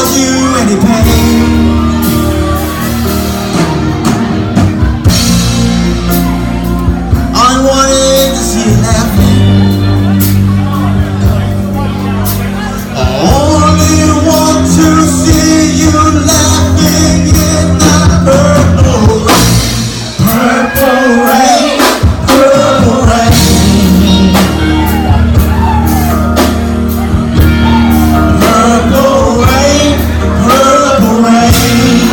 cause you any pain. I wanted to see you laughing. I only want to see you laughing in that purple rain. Purple rain, purple rain. Purple rain, purple rain.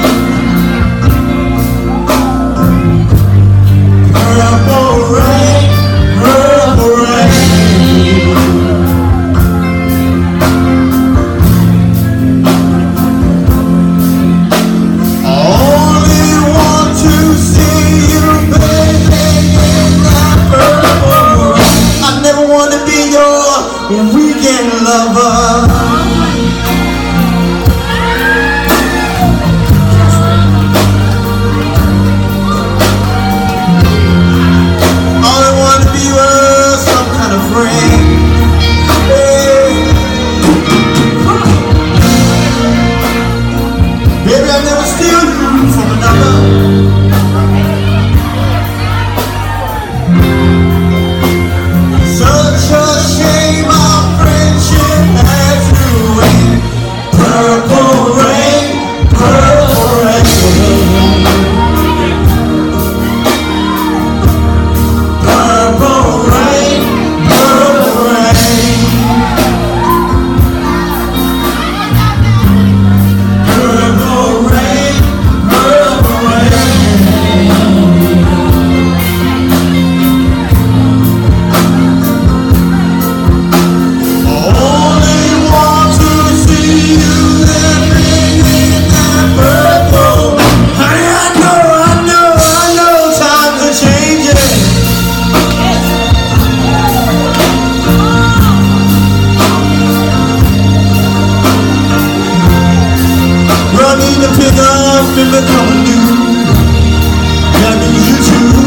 Purple rain, purple rain. I only want to see you, baby, in that purple rain. I never want to be your weekend lover. Baby, I've never steal you from another. Such a shame our friendship has ruined. Purple rain, purple rain. Purple rain, purple rain. Purple rain, purple rain. I only want to see you living in that purple. Honey, I know times are changing. Running to pick up and become new. That means you too.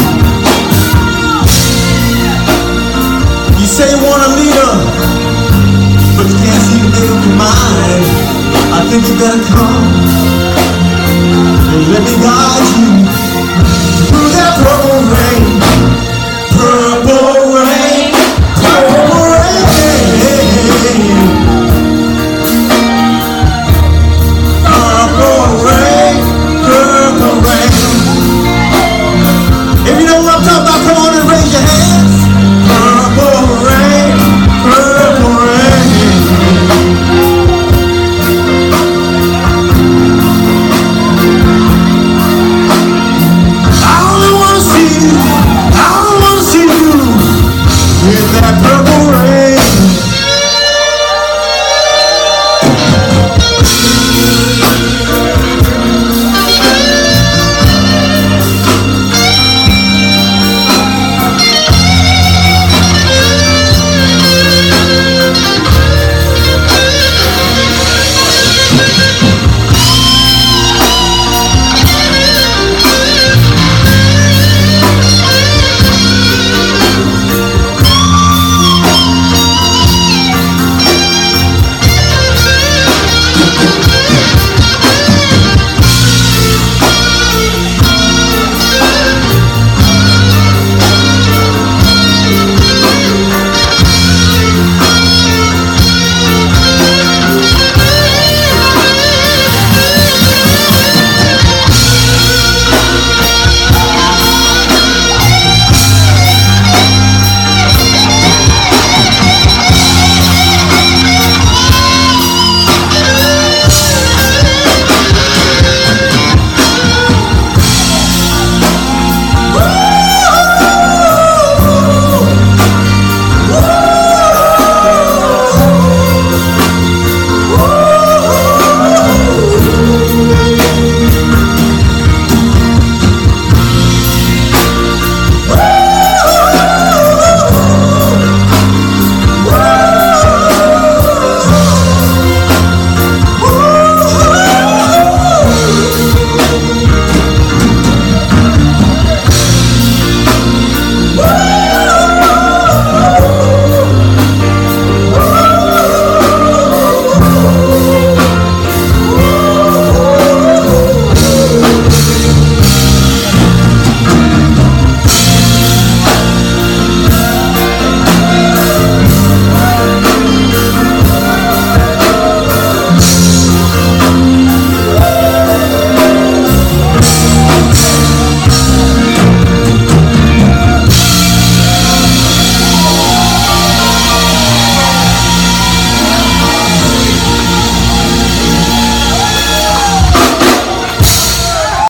You say you want a leader, but you can't seem to make up your mind. I think you better come